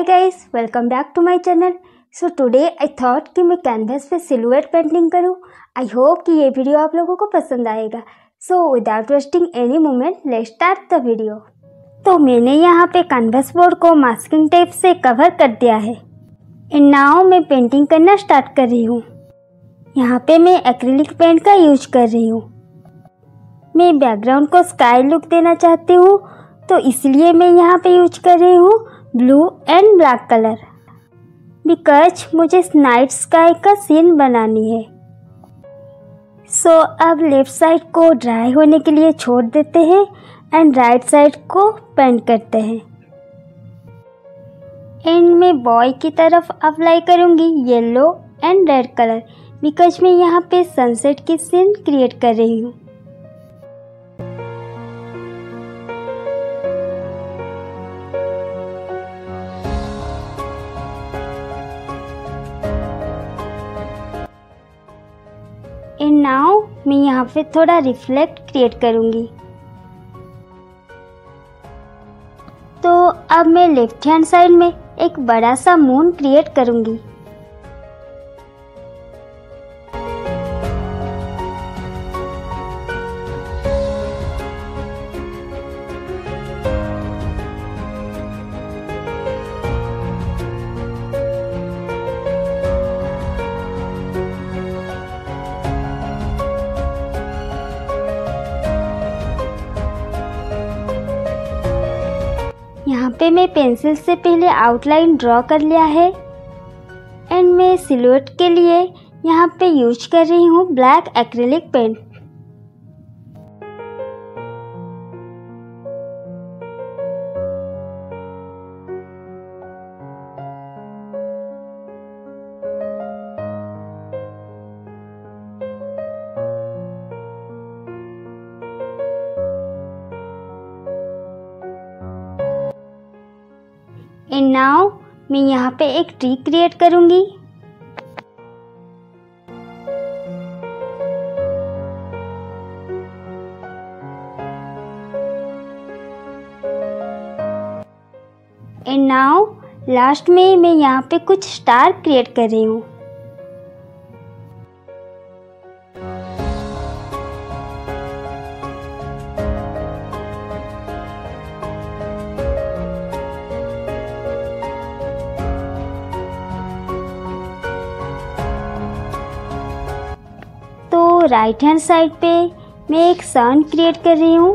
Hi guys, welcome back to my channel. So today I thought कि मैं canvas पे silhouette painting करूं। I hope कि ये वीडियो आप लोगों को पसंद आएगा। So without wasting any moment let's start the video. तो मैंने यहाँ पे कैनवस बोर्ड को मास्किंग टेप से कवर कर दिया है एंड नाउ मैं पेंटिंग करना स्टार्ट कर रही हूँ। यहाँ पे मैं एक्रिलिक पेंट का यूज कर रही हूँ। मैं बैकग्राउंड को स्काई लुक देना चाहती हूँ, तो इसलिए मैं यहाँ पे यूज कर रही हूँ blue and black colour, because मुझे नाइट स्काई का सीन बनानी है। सो अब लेफ्ट साइड को ड्राई होने के लिए छोड़ देते हैं एंड राइट साइड को पेंट करते हैं। एंड मैं बॉय की तरफ अप्लाई करूँगी yellow and red colour, because मैं यहाँ पे सनसेट की सीन क्रिएट कर रही हूँ। एंड नाउ मैं यहाँ पे थोड़ा रिफ्लेक्ट क्रिएट करूँगी। तो अब मैं लेफ्ट हैंड साइड में एक बड़ा सा मून क्रिएट करूँगी। यहाँ पे मैं पेंसिल से पहले आउटलाइन ड्रॉ कर लिया है एंड मैं सिलुएट के लिए यहाँ पे यूज कर रही हूँ black acrylic paint. And now मैं यहाँ पे एक ट्री क्रिएट करूँगी। एंड नाउ लास्ट में मैं यहाँ पे कुछ स्टार क्रिएट कर रही हूँ। तो राइट हैंड साइड पे मैं एक सन क्रिएट कर रही हूँ।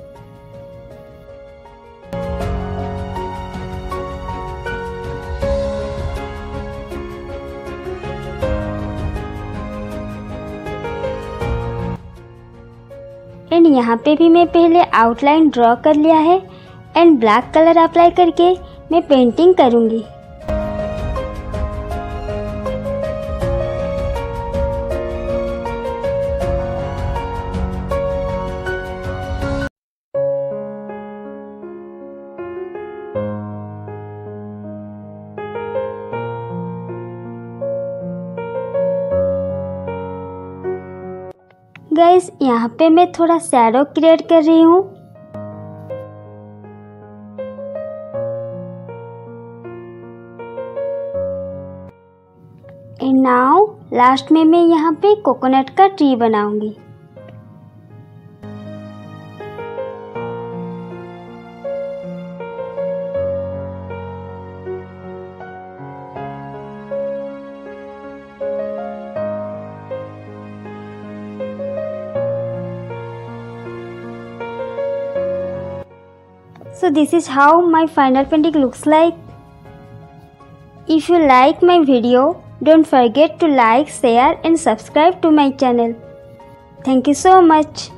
एंड यहाँ पे भी मैं पहले आउटलाइन ड्रॉ कर लिया है एंड ब्लैक कलर अप्लाई करके मैं पेंटिंग करूँगी। गाइस, यहाँ पे मैं थोड़ा शैडो क्रिएट कर रही हूँ। एंड नाउ लास्ट में मैं यहाँ पे कोकोनट का ट्री बनाऊंगी। So this is how my final painting looks like. If you like my video, don't forget to like, share and subscribe to my channel. Thank you so much.